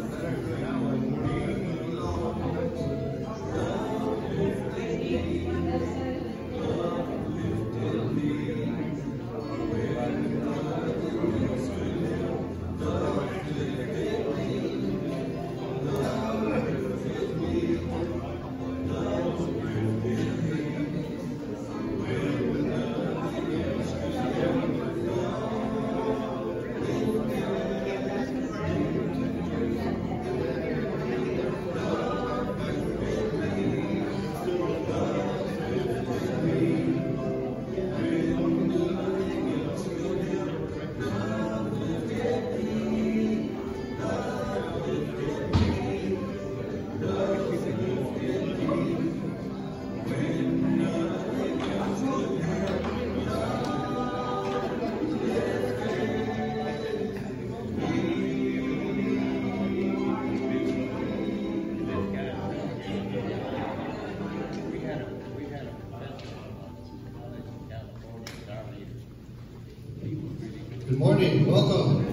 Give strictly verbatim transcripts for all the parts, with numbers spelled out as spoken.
Good morning, welcome.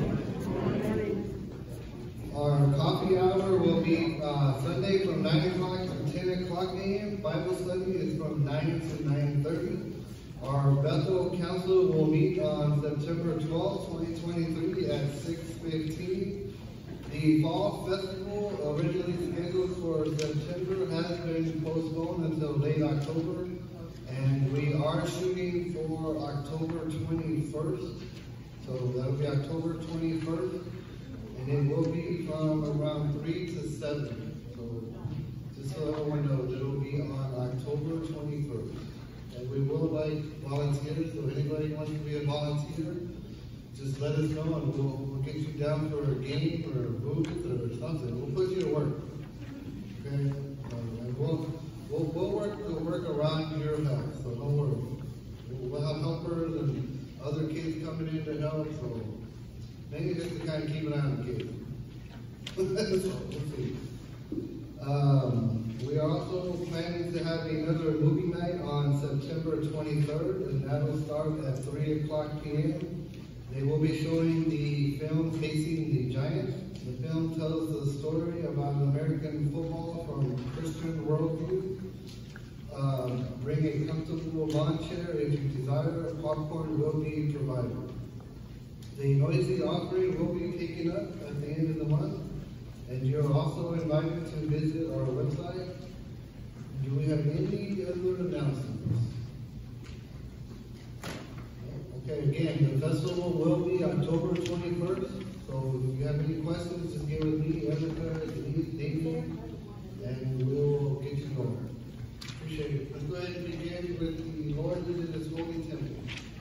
Our coffee hour will be uh, Sunday from nine o'clock to ten o'clock a m Bible study is from nine to nine thirty. Our Bethel Council will meet on September twelfth, twenty twenty-three at six fifteen. The Fall Festival, originally scheduled for September, has been postponed until late October, and we are shooting for October twenty-first. So that'll be October twenty-first, and it will be from around three to seven. So just so everyone knows, it will be on October twenty-first. And we will like volunteers, so if anybody wants to be a volunteer, just let us know and we'll, we'll get you down for a game or a booth or something. We'll put you to work. Okay? Um, and we'll, we'll, we'll work the work around your house, so don't worry. We'll, we'll have helpers and other kids coming in to help, so maybe just to kind of keep an eye on the kids. So, we'll see. Um, we are also planning to have another movie night on September twenty-third, and that will start at three o'clock p m They will be showing the film Facing the Giant. The film tells the story about American football from Christian worldview. Um, bring a comfortable lawn chair if you desire. Popcorn will be provided. The noisy offering will be taken up at the end of the month, and you're also invited to visit our website. Do we have any other announcements? Okay, again, the festival will be October twenty-first, so if you have any questions, just get with me, Erica, Denise, Damien, and we'll get you going. Appreciate it. Let's go ahead and begin with the Lord visit His holy temple.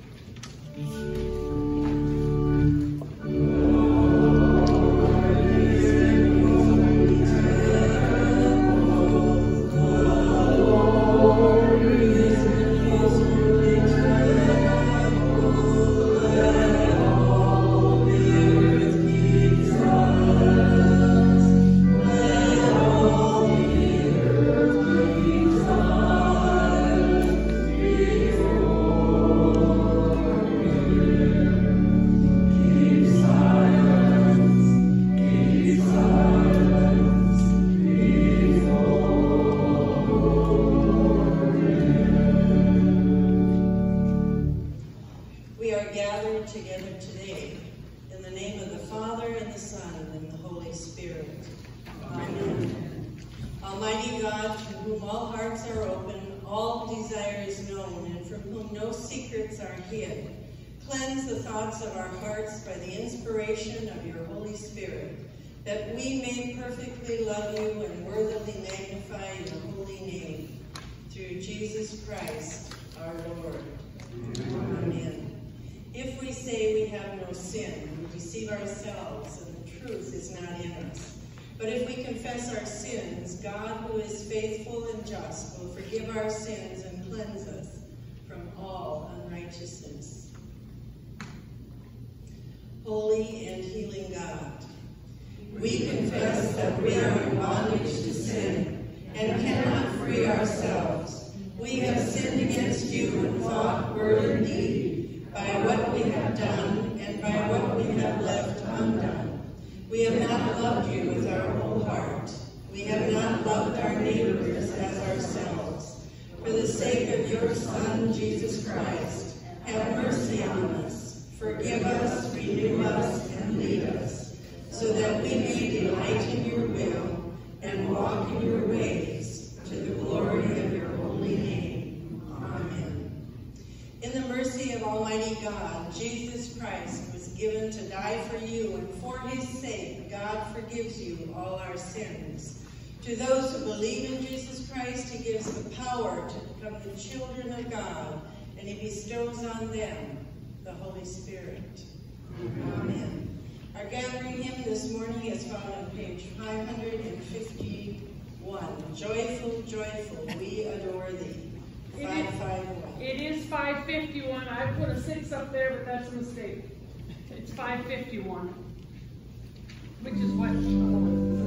That we may perfectly love you and worthily magnify your holy name, through Jesus Christ our Lord. Amen. Amen. If we say we have no sin, we deceive ourselves, and the truth is not in us. But if we confess our sins, God, who is faithful and just, will forgive our sins and cleanse us from all unrighteousness. Holy and healing God, we confess that we are in bondage to sin and cannot free ourselves. We have sinned against you in thought, word, and deed, by what we have done and by what we have left undone. We have not loved you with our of your Son, Jesus Christ, have mercy on us, forgive us, renew us, and lead us, so that we may delight in your will and walk in your ways, to the glory of your holy name. Amen. In the mercy of Almighty God, Jesus Christ was given to die for you, and for his sake, God forgives you all our sins. To those who believe in Jesus Christ, he gives the power to become the children of God, and he bestows on them the Holy Spirit. Amen. Our gathering hymn this morning is found on page five hundred fifty-one. Joyful, joyful, we adore thee. five fifty-one. It is five fifty-one. I put a six up there, but that's a mistake. It's five fifty-one, which is what.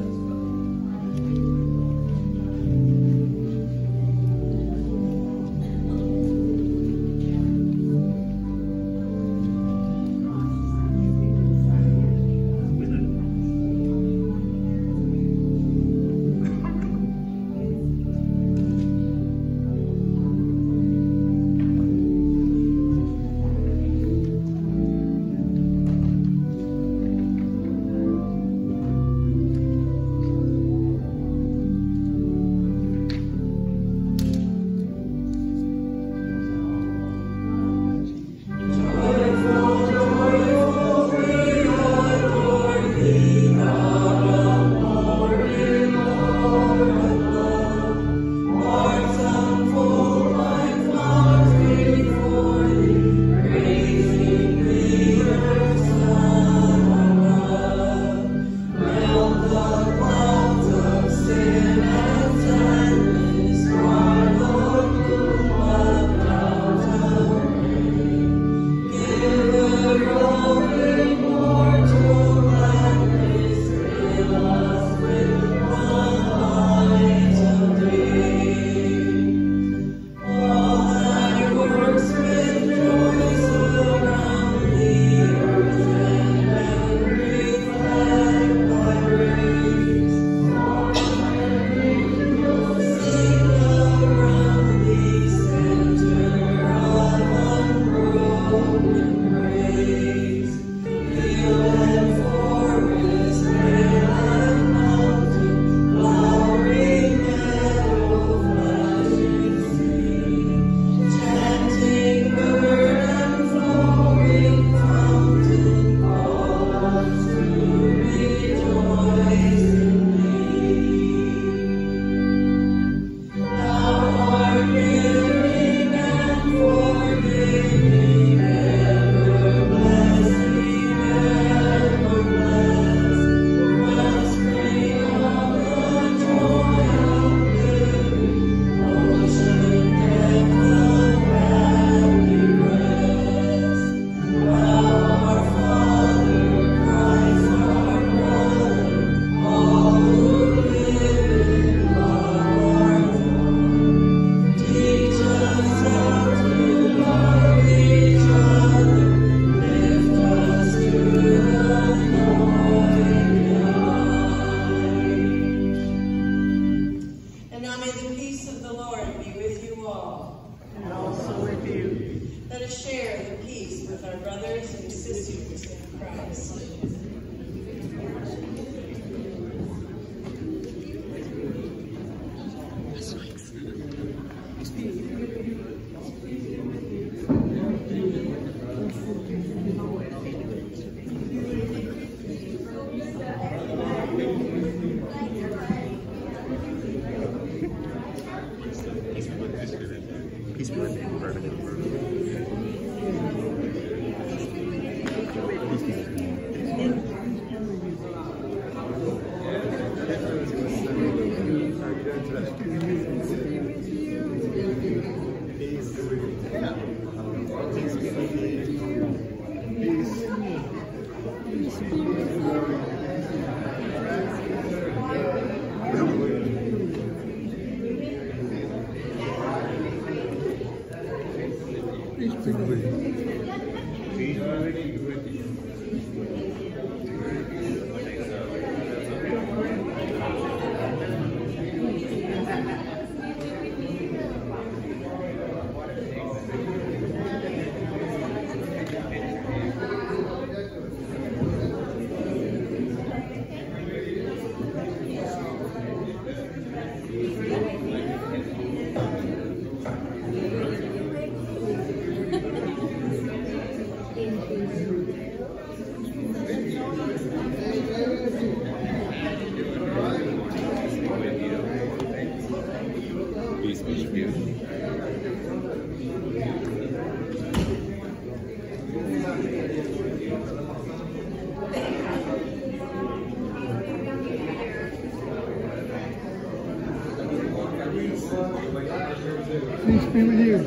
Peace be with you.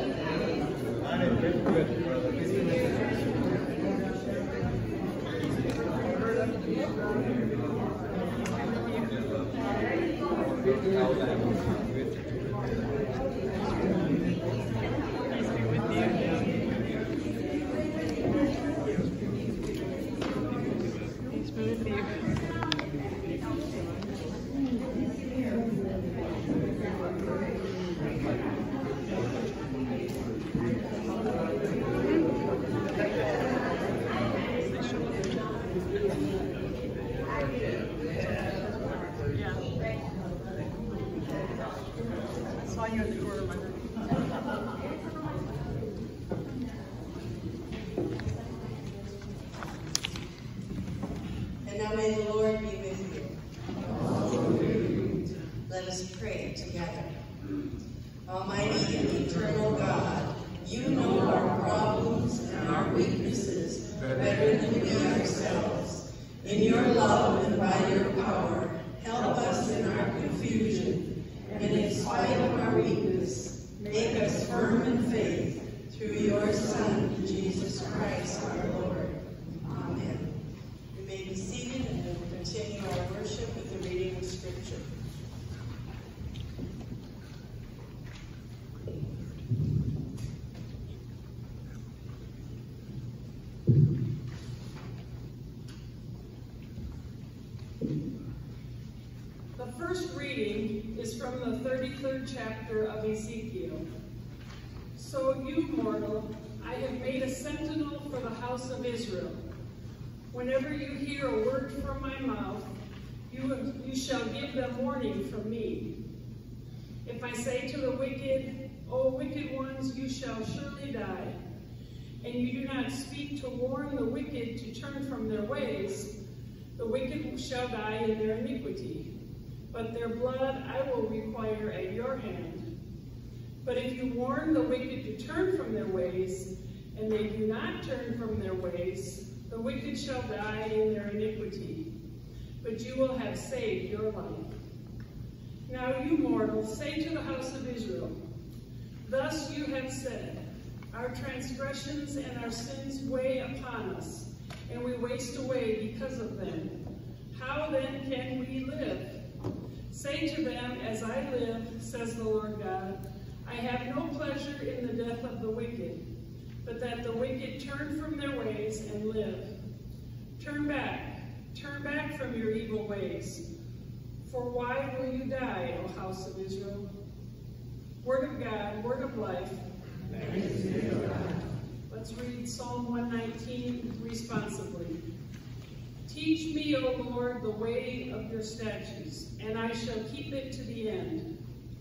And now may the Lord be with you. Let us pray together. Almighty and eternal God, you know our problems and our weaknesses better than we ourselves. In your love and by your power, help us in our confusion, and in spite of our weakness, make us firm in faith through your Son, Jesus Christ our Lord. Amen. You may be seated, and we'll continue our worship with the reading of Scripture. The first reading is from the thirty-third chapter of Ezekiel. So you, mortal, I have made a sentinel for the house of Israel. Whenever you hear a word from my mouth, you, you shall give them warning from me. If I say to the wicked, O wicked ones, you shall surely die, and you do not speak to warn the wicked to turn from their ways, the wicked shall die in their iniquity, but their blood I will require at your hand. But if you warn the wicked to turn from their ways, and they do not turn from their ways, the wicked shall die in their iniquity, but you will have saved your life. Now you mortals, say to the house of Israel, thus you have said, our transgressions and our sins weigh upon us, and we waste away because of them. How then can we live? Say to them, as I live, says the Lord God, I have no pleasure in the death of the wicked, but that the wicked turn from their ways and live. Turn back, turn back from your evil ways. For why will you die, O house of Israel? Word of God, word of life. Let's read Psalm one nineteen responsibly. Teach me, O Lord, the way of your statutes, and I shall keep it to the end.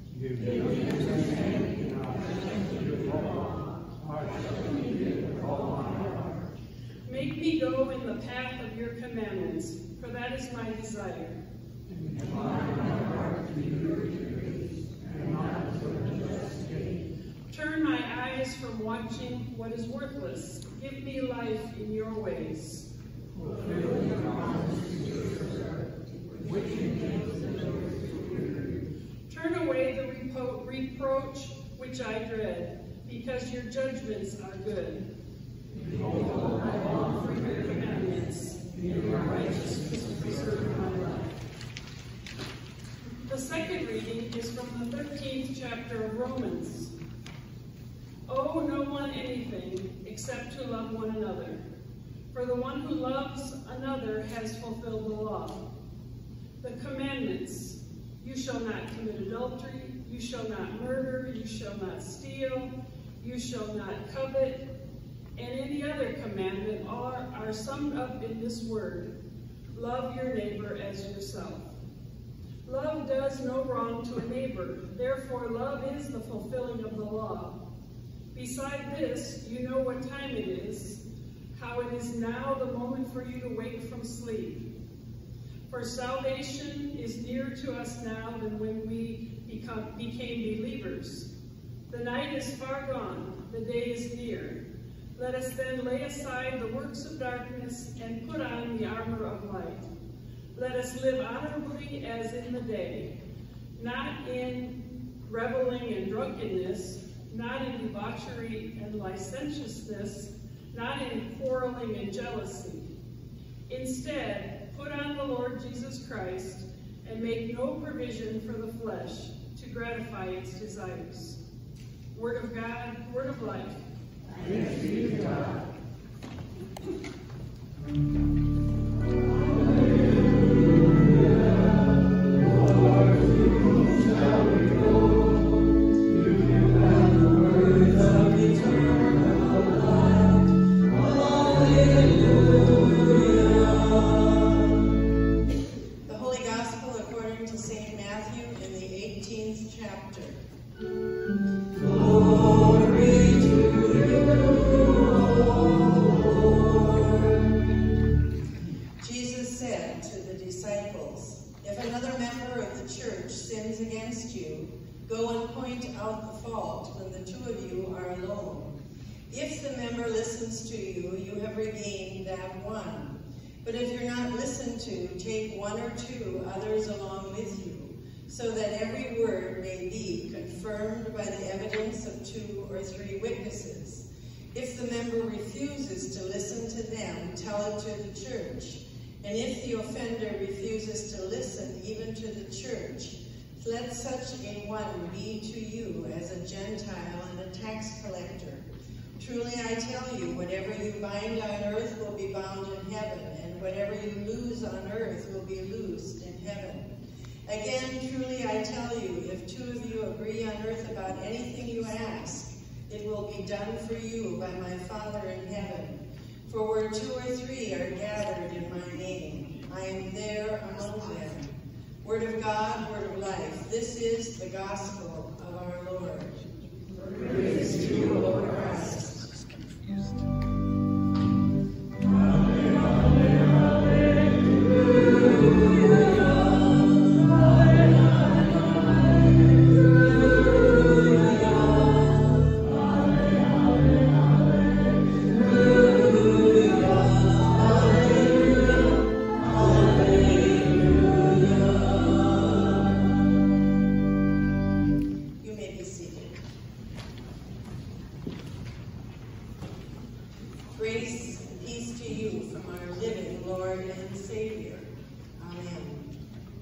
Make me go in the path of your commandments, for that is my desire. Turn my eyes from watching what is worthless. Give me life in your ways. Turn away the repro reproach which I dread, because your judgments are good. Behold, I long for your commandments, and your righteousness preserve my life. The second reading is from the thirteenth chapter of Romans. Owe no one anything except to love one another. For the one who loves another has fulfilled the law. The commandments, you shall not commit adultery, you shall not murder, you shall not steal, you shall not covet, and any other commandment are, are summed up in this word, love your neighbor as yourself. Love does no wrong to a neighbor, therefore love is the fulfilling of the law. Beside this, you know what time it is, how it is now the moment for you to wake from sleep. For salvation is nearer to us now than when we become, became believers. The night is far gone, the day is near. Let us then lay aside the works of darkness and put on the armor of light. Let us live honorably as in the day, not in reveling and drunkenness, not in debauchery and licentiousness, not in quarreling and jealousy. Instead, put on the Lord Jesus Christ and make no provision for the flesh to gratify its desires. Word of God, word of life. Thanks be to God. But if you're not listened to, take one or two others along with you, so that every word may be confirmed by the evidence of two or three witnesses. If the member refuses to listen to them, tell it to the church. And if the offender refuses to listen even to the church, let such a one be to you as a Gentile and a tax collector. Truly I tell you, whatever you bind on earth will be bound in heaven, and whatever you loose on earth will be loosed in heaven. Again, truly I tell you, if two of you agree on earth about anything you ask, it will be done for you by my Father in heaven. For where two or three are gathered in my name, I am there among them. Word of God, word of life. This is the gospel of our Lord. Praise to you, Lord Christ. Grace and peace to you from our living Lord and Savior. Amen.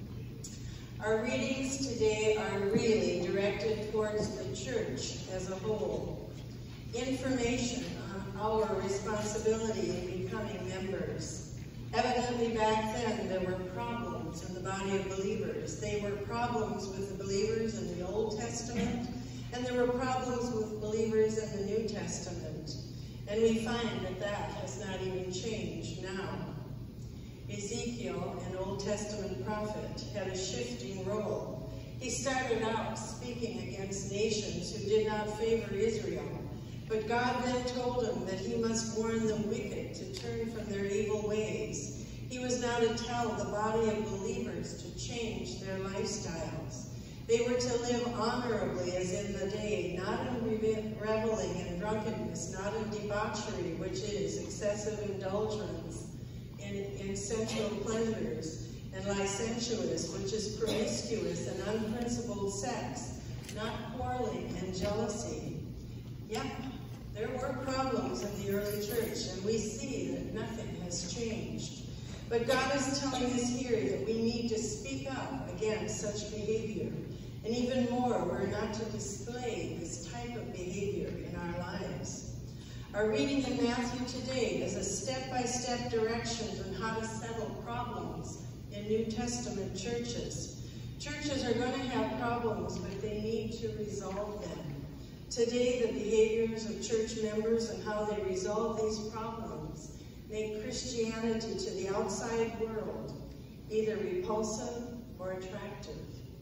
Our readings today are really directed towards the church as a whole. Information on our responsibility in becoming members. Evidently back then there were problems in the body of believers. They were problems with the believers in the Old Testament, and there were problems with believers in the New Testament. And we find that that has not even changed now. Ezekiel, an Old Testament prophet, had a shifting role. He started out speaking against nations who did not favor Israel, but God then told him that he must warn the wicked to turn from their evil ways. He was now to tell the body of believers to change their lifestyles. They were to live honorably as in the day, not in reveling and drunkenness, not in debauchery, which is excessive indulgence in, in sensual pleasures, and licentious, which is promiscuous and unprincipled sex, not quarreling and jealousy. Yep, there were problems in the early church, and we see that nothing has changed. But God is telling us here that we need to speak up against such behavior. And even more, we're not to display this type of behavior in our lives. Our reading in Matthew today is a step-by-step direction on how to settle problems in New Testament churches. Churches are going to have problems, but they need to resolve them. Today, the behaviors of church members and how they resolve these problems make Christianity to the outside world either repulsive or attractive.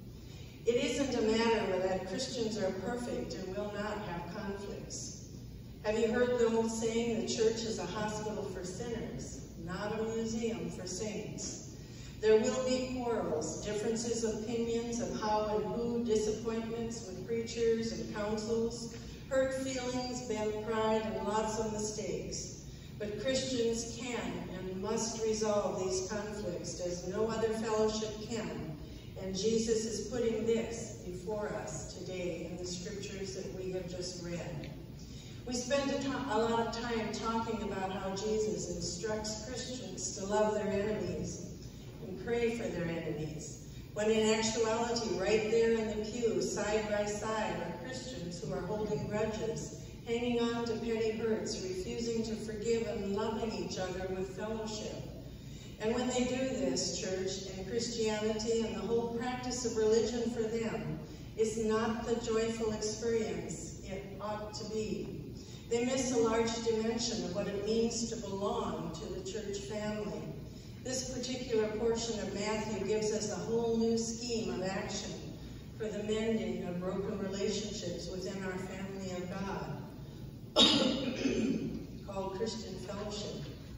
It isn't a matter that Christians are perfect and will not have conflicts. Have you heard the old saying, the church is a hospital for sinners, not a museum for saints? There will be quarrels, differences of opinions of how and who, disappointments with preachers and councils, hurt feelings, bent pride, and lots of mistakes. But Christians can and must resolve these conflicts as no other fellowship can, And Jesus is putting this before us today in the scriptures that we have just read. We spend a, a lot of time talking about how Jesus instructs Christians to love their enemies and pray for their enemies, when in actuality, right there in the pew, side by side, are Christians who are holding grudges, hanging on to petty hurts, refusing to forgive and loving each other with fellowship. And when they do this, church and Christianity and the whole practice of religion for them is not the joyful experience it ought to be. They miss a large dimension of what it means to belong to the church family. This particular portion of Matthew gives us a whole new scheme of action for the mending of broken relationships within our family of God, called Christian fellowship.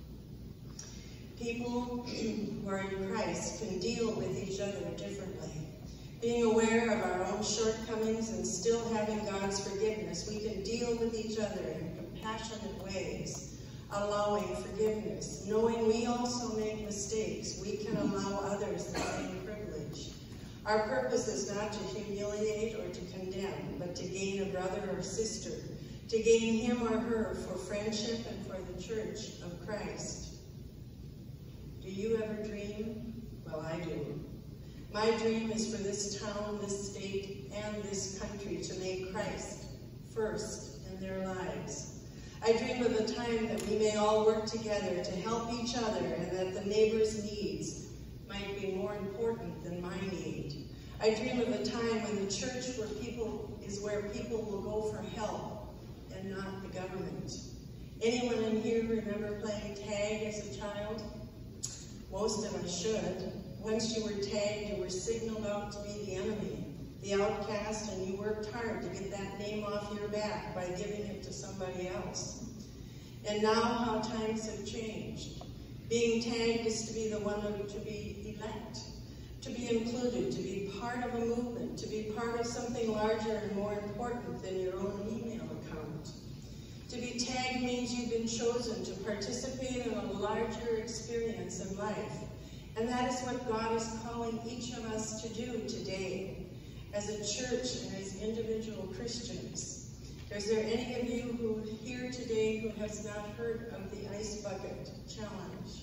People who are in Christ can deal with each other differently. Being aware of our own shortcomings and still having God's forgiveness, we can deal with each other in compassionate ways, allowing forgiveness. Knowing we also make mistakes, we can allow others the same privilege. Our purpose is not to humiliate or to condemn, but to gain a brother or sister, to gain him or her for friendship and for the church of Christ. Do you ever dream? Well, I do. My dream is for this town, this state, and this country to make Christ first in their lives. I dream of a time that we may all work together to help each other and that the neighbor's needs might be more important than my need. I dream of a time when the church where people is where people will go for help and not the government. Anyone in here remember playing tag as a child? Most of us should. Once you were tagged, you were signaled out to be the enemy, the outcast, and you worked hard to get that name off your back by giving it to somebody else. And now how times have changed. Being tagged is to be the one to be elect, to be included, to be part of a movement, to be part of something larger and more important than your own email account. To be tagged means you've been chosen to participate in a larger experience in life. And that is what God is calling each of us to do today, as a church and as individual Christians. Is there any of you who here today who has not heard of the Ice Bucket Challenge?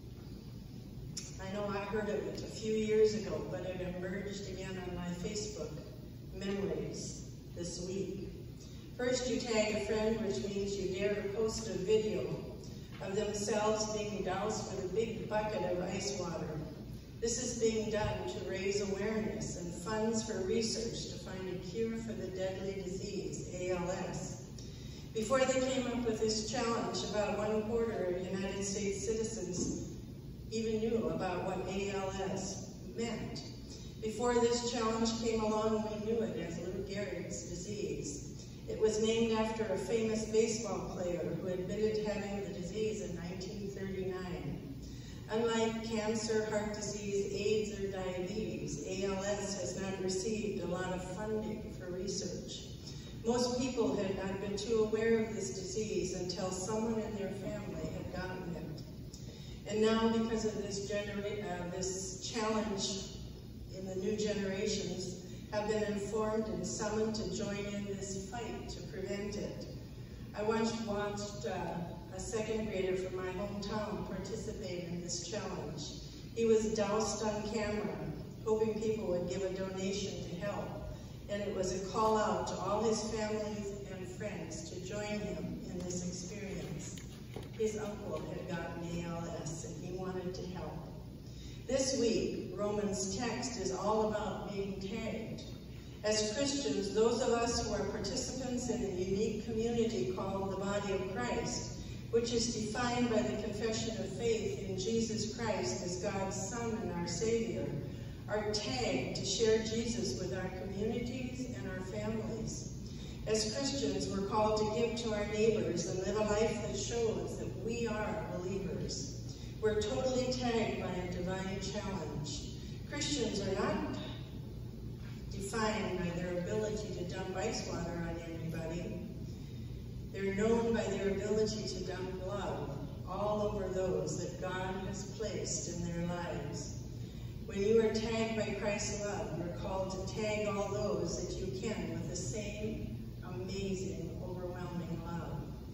I know I heard of it a few years ago, but it emerged again on my Facebook memories this week. First, you tag a friend, which means you dare to post a video of themselves being doused with a big bucket of ice water. This is being done to raise awareness and funds for research to find a cure for the deadly disease, A L S. Before they came up with this challenge, about one quarter of United States citizens even knew about what A L S meant. Before this challenge came along, we knew it as Lou Gehrig's disease. It was named after a famous baseball player who admitted having the disease in nineteen thirty-nine. Unlike cancer, heart disease, AIDS, or diabetes, A L S has not received a lot of funding for research. Most people had not been too aware of this disease until someone in their family had gotten it. And now, because of this, genera- uh, this challenge in the new generations, have been informed and summoned to join in this fight to prevent it. I once watched uh, a second grader from my hometown participate in this challenge. He was doused on camera, hoping people would give a donation to help. And it was a call out to all his families and friends to join him in this experience. His uncle had gotten A L S and he wanted to help. This week, Romans' text is all about being tagged. As Christians, those of us who are participants in a unique community called the body of Christ, which is defined by the confession of faith in Jesus Christ as God's Son and our Savior, are tagged to share Jesus with our communities and our families. As Christians, we're called to give to our neighbors and live a life that shows that we are believers. We're totally tagged by a divine challenge. Christians are not defined by their ability to dump ice water on anybody. They're known by their ability to dump love all over those that God has placed in their lives. When you are tagged by Christ's love, you're called to tag all those that you can with the same amazing, overwhelming love.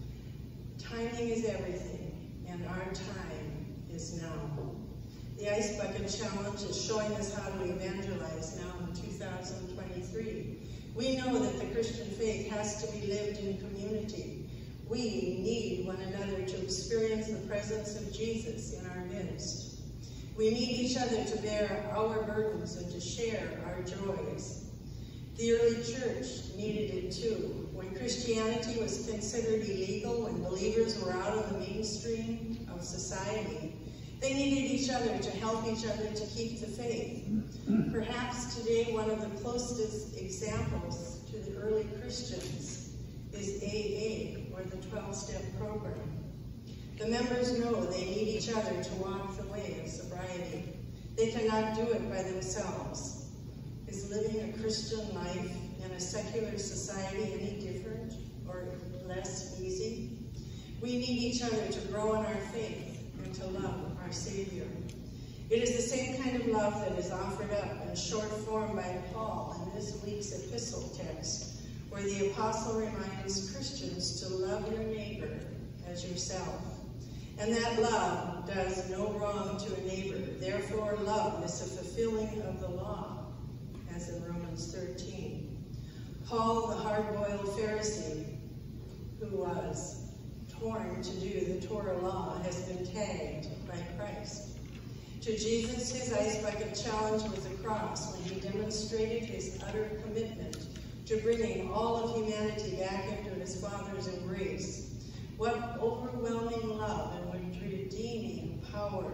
Timing is everything, and our time is now. The Ice Bucket Challenge is showing us how to evangelize now in two thousand twenty-three. We know that the Christian faith has to be lived in community. We need one another to experience the presence of Jesus in our midst. We need each other to bear our burdens and to share our joys. The early church needed it too. When Christianity was considered illegal, when believers were out of the mainstream of society, they needed each other to help each other to keep the faith. Perhaps today one of the closest examples to the early Christians is A A, or the twelve-step program. The members know they need each other to walk the way of sobriety. They cannot do it by themselves. Is living a Christian life in a secular society any different or less easy? We need each other to grow in our faith and to love our Savior. It is the same kind of love that is offered up in short form by Paul in this week's epistle text, where the apostle reminds Christians to love your neighbor as yourself. And that love does no wrong to a neighbor. Therefore, love is a fulfilling of the law, as in Romans thirteen. Paul, the hard-boiled Pharisee, who was torn to do the Torah law, has been tagged by Christ. To Jesus, his ice bucket challenge was a cross when he demonstrated his utter commitment to bringing all of humanity back into his Father's embrace. What overwhelming love and what redeeming power.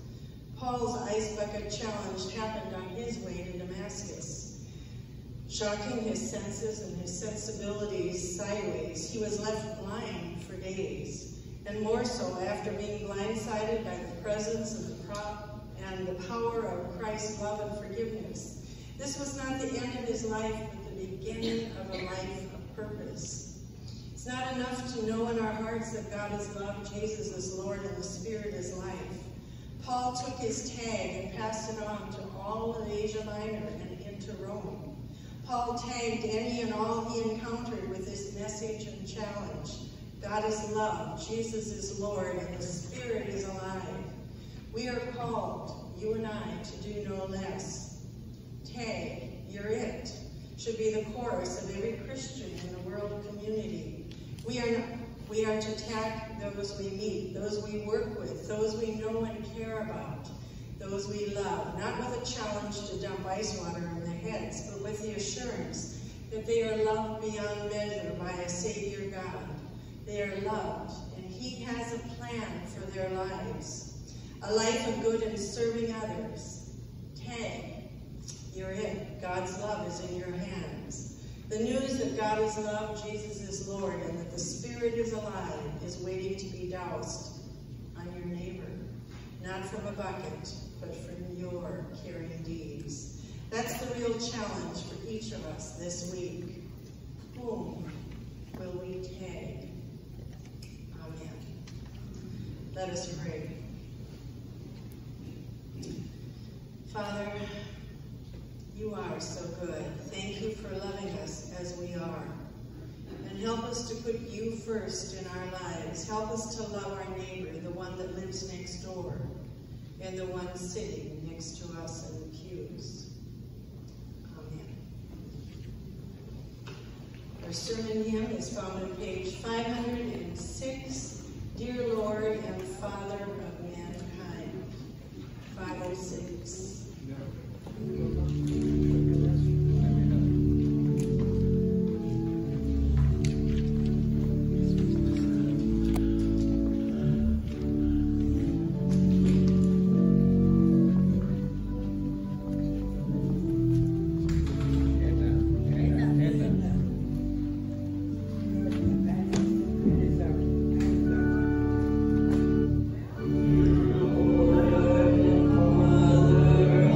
Paul's ice bucket challenge happened on his way to Damascus. Shocking his senses and his sensibilities sideways, he was left blind for days, and more so after being blindsided by the presence of the prop and the power of Christ's love and forgiveness. This was not the end of his life, but the beginning of a life of purpose. It's not enough to know in our hearts that God is love, Jesus is Lord, and the Spirit is life. Paul took his tag and passed it on to all of Asia Minor and into Rome. Paul tagged any and all he encountered with this message and challenge. God is love, Jesus is Lord, and the Spirit is alive. We are called, you and I, to do no less. Tag, you're it, should be the chorus of every Christian in the world community. We are, not, we are to tag those we meet, those we work with, those we know and care about, those we love, not with a challenge to dump ice water on their heads, but with the assurance that they are loved beyond measure by a Savior God. They are loved, and He has a plan for their lives, a life of good and serving others. Tag, you're it. God's love is in your hands. The news that God is love, Jesus is Lord, and that the Spirit is alive is waiting to be doused on your neighbor, not from a bucket, but from your caring deeds. That's the real challenge for each of us this week. Whom will we tag? Amen. Let us pray. Father, you are so good. Thank you for loving us as we are. And help us to put you first in our lives. Help us to love our neighbor, the one that lives next door, and the one sitting next to us in the pews. Amen. Our sermon hymn is found on page five hundred six, Dear Lord and Father of Mankind. five oh six. Mother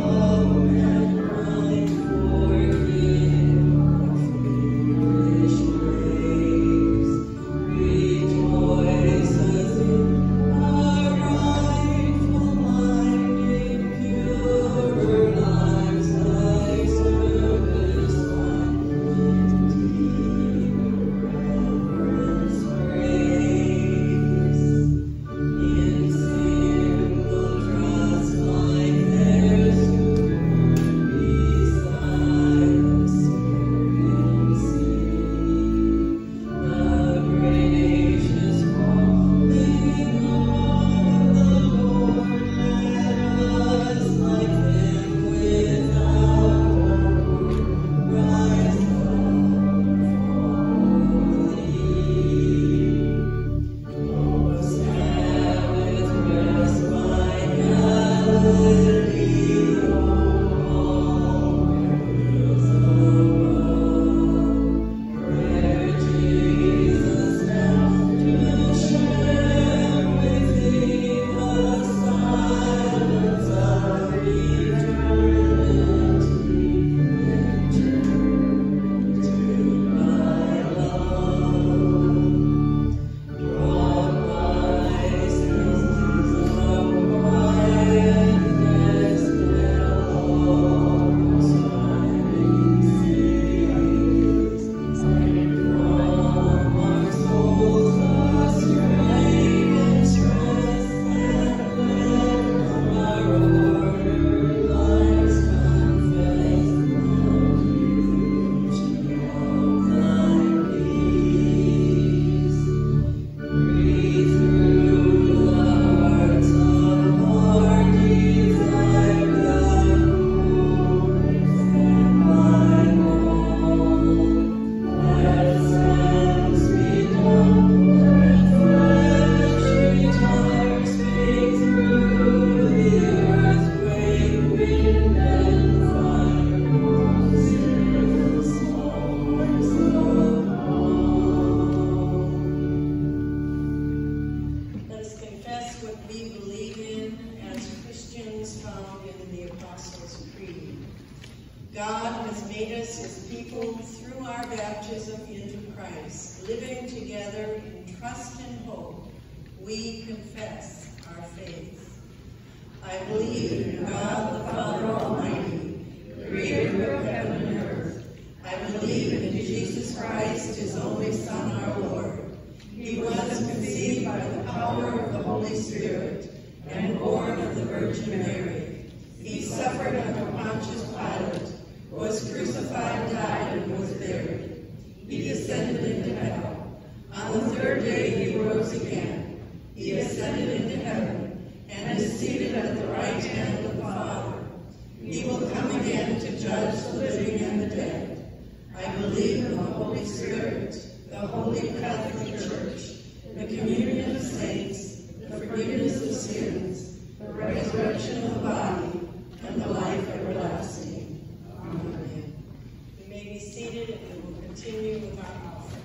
God has made us his people through our baptism into Christ, living together in trust and hope. We confess our faith. I believe in God the Father Almighty, creator of heaven and earth. I believe in Jesus Christ, his only Son, our Lord. He was conceived by the power of the Holy Spirit and born of the Virgin Mary. He suffered under Pontius Pilate, was crucified, died, and was buried. He descended into hell. On the third day he rose again. He ascended into heaven and is seated at the right hand of the Father. He will come again to judge the living and the dead. I believe in the Holy Spirit, the Holy Catholic Church, the communion of saints, the forgiveness of sins, the resurrection of the body, and the life everlasting. Amen. You may be seated, and we will continue with our offering.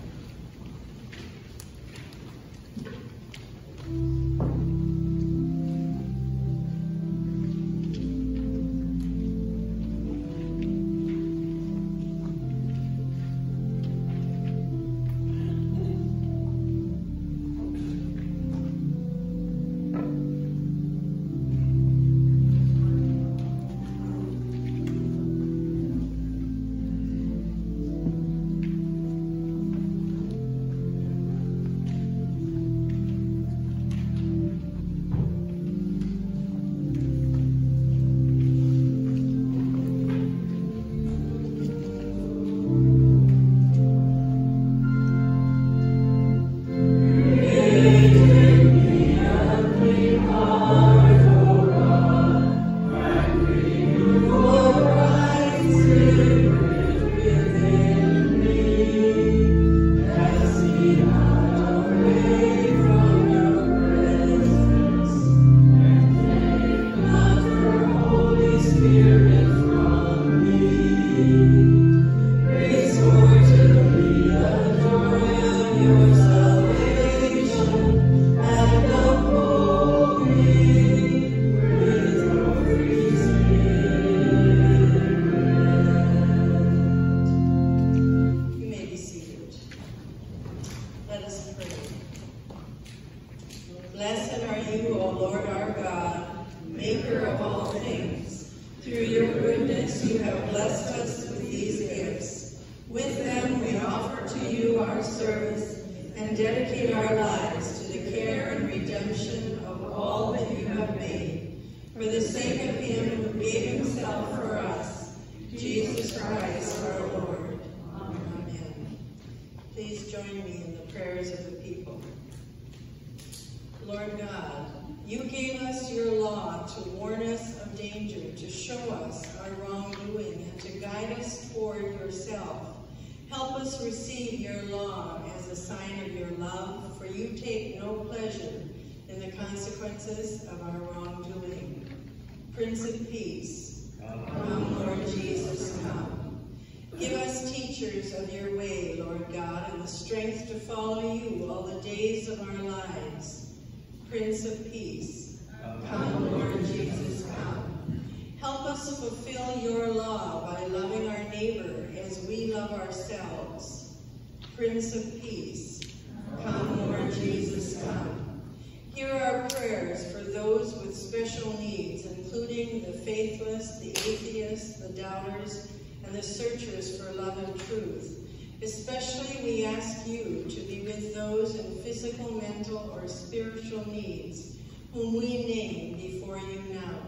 Of our wrongdoing. Prince of Peace, come, Lord Jesus, come. Give us teachers of your way, Lord God, and the strength to follow you all the days of our lives. Prince of Peace, come, Lord Jesus, come. Help us fulfill your law by loving our neighbor as we love ourselves. Prince of Peace, come, Lord Jesus, come. Hear our prayers for those with special needs, including the faithless, the atheists, the doubters, and the searchers for love and truth. Especially we ask you to be with those in physical, mental, or spiritual needs, whom we name before you now.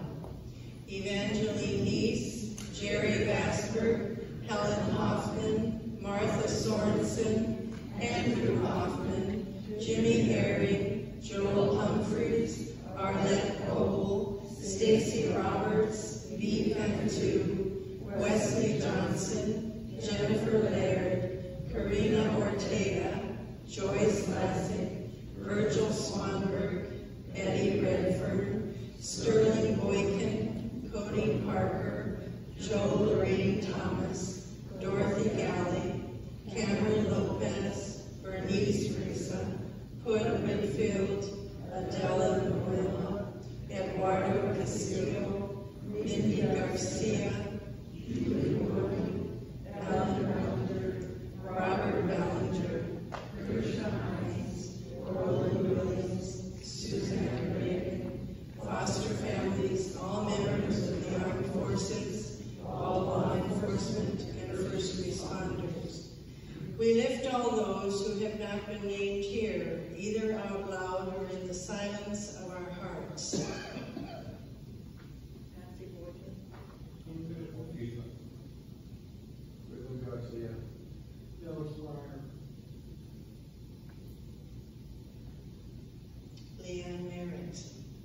Evangeline Neese, Jerry Vasper, Helen Hoffman, Martha Sorensen, Andrew Hoffman, Jimmy Herring, Joel Humphreys, Arlette Cole, Stacy Roberts, V. Pentu, Wesley Johnson, Jennifer Laird, Karina Ortega, Joyce Lassick, Virgil Swanberg, Eddie Redford, Sterling Boykin, Cody Parker, Joe Lorraine Thomas, Dorothy Galley, Cameron Lopez, Bernice Risa, Hood Whitfield, Adela Noella, Eduardo Castillo, Mindy Garcia, We lift all those who have not been named here, either out loud or in the silence of our hearts. Leanne Merritt.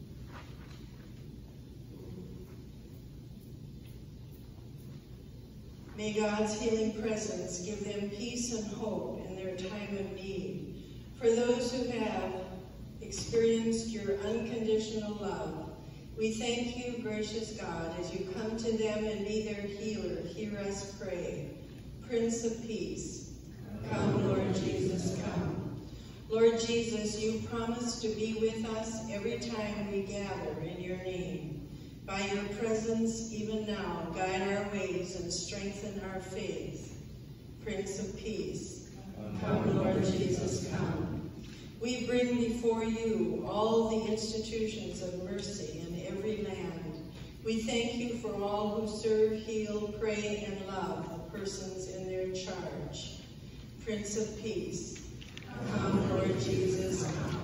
May God's healing presence give them peace and hope in their time of need. For those who have experienced your unconditional love, we thank you, gracious God, as you come to them and be their healer. Hear us pray. Prince of Peace, come, Lord Jesus, come. Lord Jesus, you promise to be with us every time we gather in your name. By your presence, even now, guide our ways and strengthen our faith. Prince of Peace, come, Lord Jesus, come. We bring before you all the institutions of mercy in every land. We thank you for all who serve, heal, pray, and love the persons in their charge. Prince of Peace, come, Lord Jesus, come.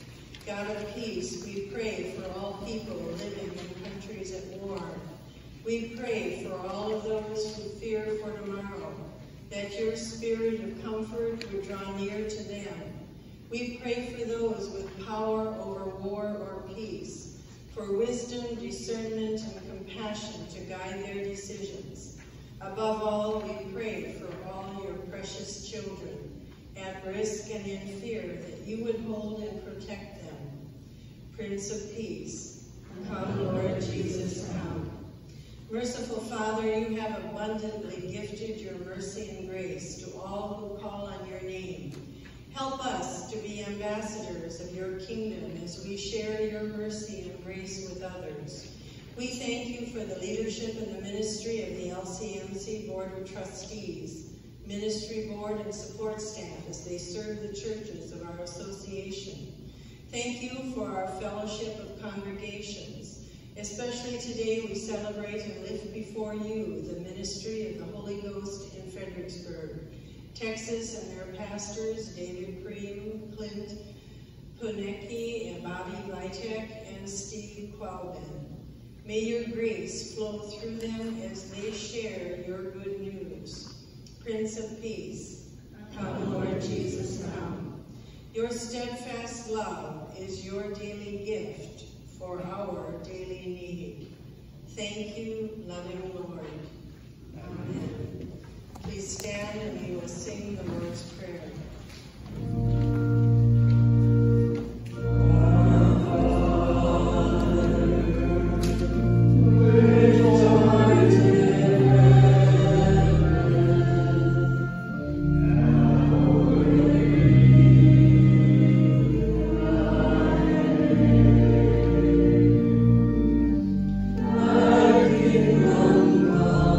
God of peace, we pray for all people living in countries at war. We pray for all of those who fear for tomorrow, that your spirit of comfort would draw near to them. We pray for those with power over war or peace, for wisdom, discernment, and compassion to guide their decisions. Above all, we pray for all your precious children, at risk and in fear, that you would hold and protect them. Prince of Peace, come, Lord Jesus, come. Merciful Father, you have abundantly gifted your mercy and grace to all who call on your name. Help us to be ambassadors of your kingdom as we share your mercy and grace with others. We thank you for the leadership and the ministry of the L C M C Board of Trustees, Ministry Board, and support staff as they serve the churches of our association. Thank you for our fellowship of congregations. Especially today, we celebrate and lift before you the ministry of the Holy Ghost in Fredericksburg, Texas, and their pastors, David Preem, Clint Punecki, and Bobby Vitek, and Steve Qualben. May your grace flow through them as they share your good news. Prince of Peace, come, Lord Jesus, come. Your steadfast love is your daily gift for our daily need. Thank you, loving Lord. Amen. Please stand and we will sing the Lord's Prayer. Thy kingdom come.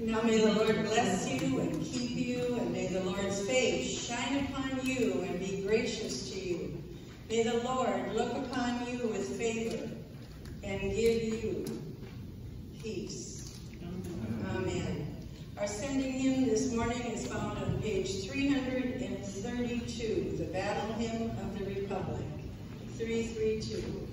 Now may the Lord bless you and keep you, and may the Lord's face shine upon you and be gracious to you. May the Lord look upon you with favor and give you peace. Amen. Our sending hymn this morning is found on page three hundred thirty-two, the Battle Hymn of the Republic. three thirty-two.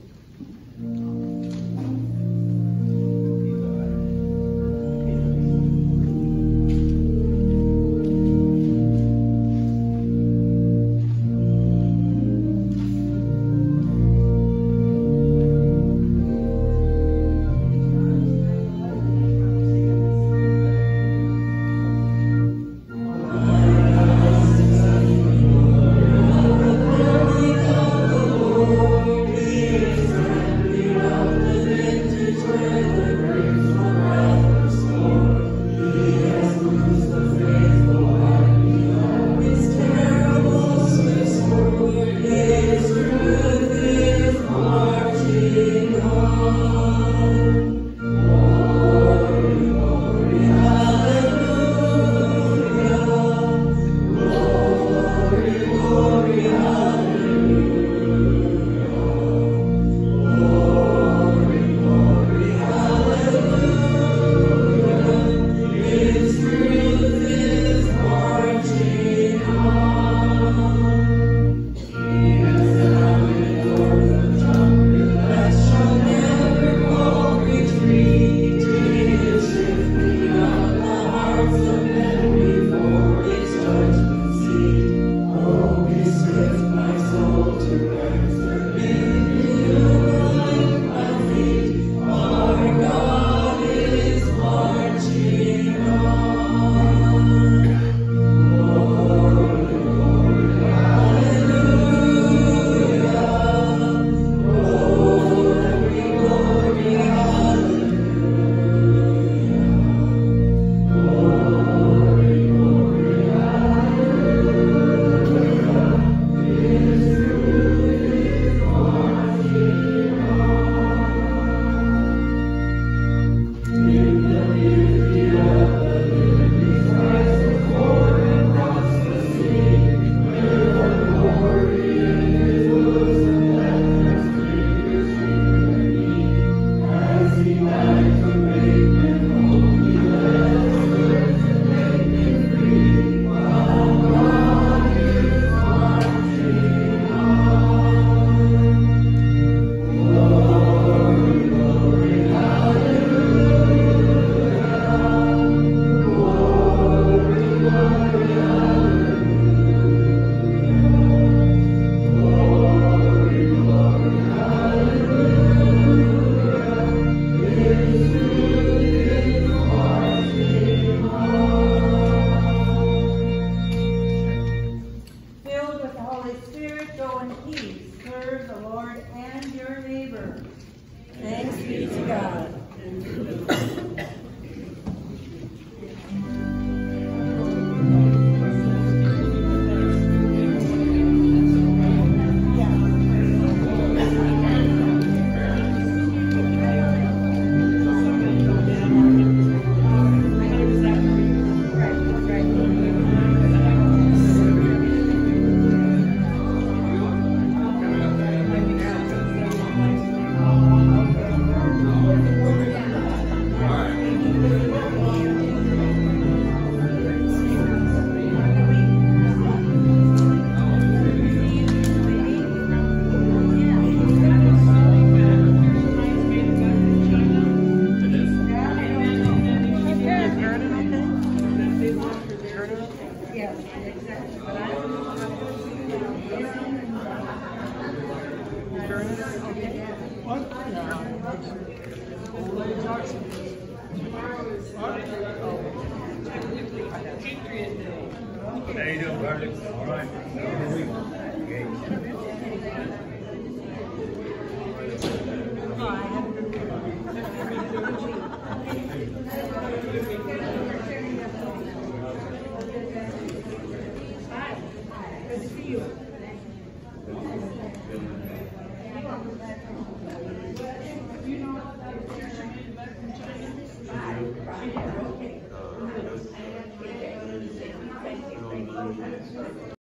How you doing, Carly? All right. Okay.